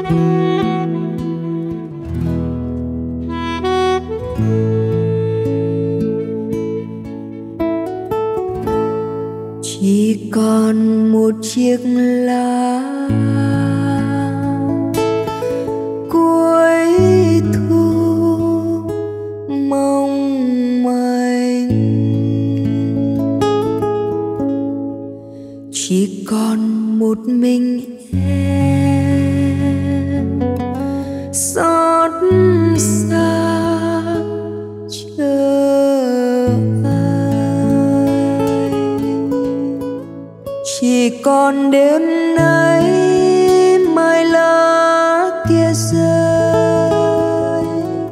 Chỉ còn một chiếc lá cuối thu mong manh, chỉ còn một mình em xót xa chờ anh. Chỉ còn đêm nay mai lá kia rơi,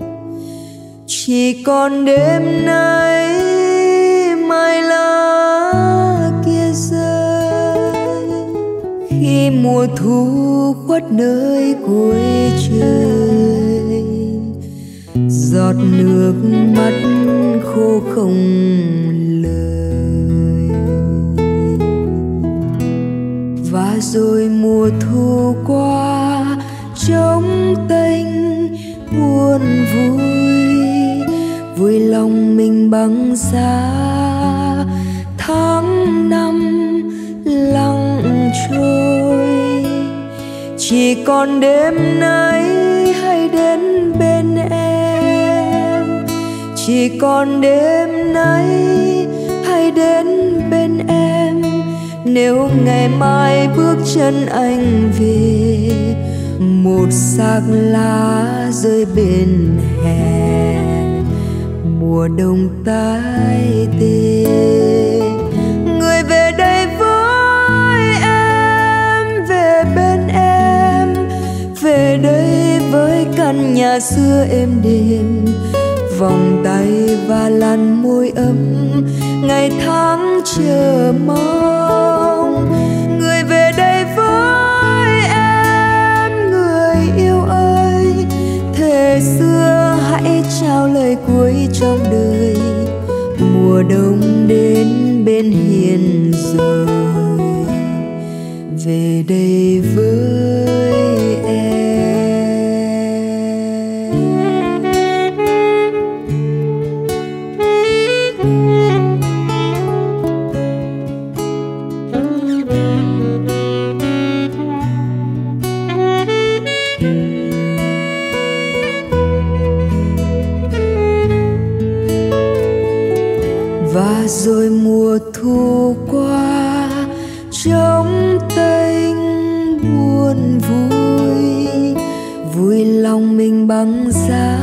chỉ còn đêm nay mai lá kia rơi. Khi mùa thu khuất nơi cuối trời, giọt nước mắt khô không lời. Và rồi mùa thu qua trống tênh buồn vui, vui lòng mình băng giá. Tháng năm lặng trôi, chỉ còn đêm nay hay đến bên em, chỉ còn đêm nay hay đến bên em. Nếu ngày mai bước chân anh về, một xác lá rơi bên hè, mùa đông tái tê. Người về đây với em, về bên em, về đây với căn nhà xưa êm đềm, vòng tay và làn môi ấm, ngày tháng chờ mong. Người về đây với em, người yêu ơi, thề xưa hãy trao lời cuối trong đời. Mùa đông đến bên hiên rồi, về đây với em. Và rồi mùa thu qua trống tênh buồn vui, vui lòng mình băng giá.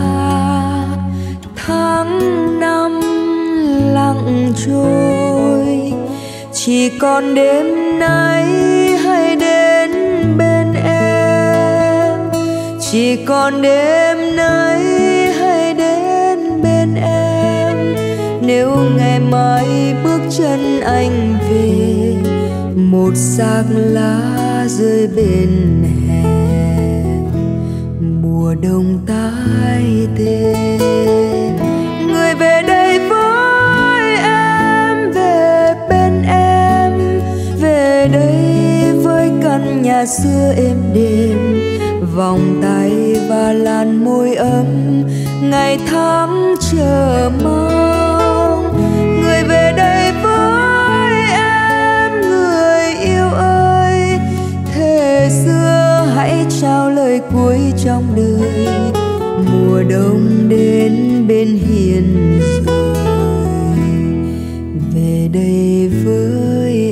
Tháng năm lặng trôi, chỉ còn đêm nay hay đến bên em, chỉ còn đêm nay hay đến bên em. Nếu ngày mai bước chân anh về, một xác lá rơi bên hè, mùa đông tái tê. Người về đây với em, về bên em, về đây với căn nhà xưa êm đềm, vòng tay và làn môi ấm, ngày tháng chờ mong. Người về đây với em, người yêu ơi, thề xưa hãy trao lời cuối trong đời. Mùa đông đến bên hiên rồi, về đây với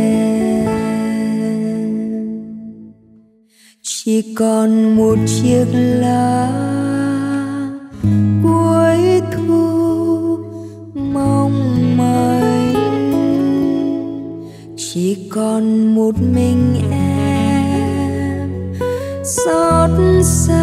em. Chỉ còn một chiếc lá cuối thu mong manh, chỉ còn một mình em xót xa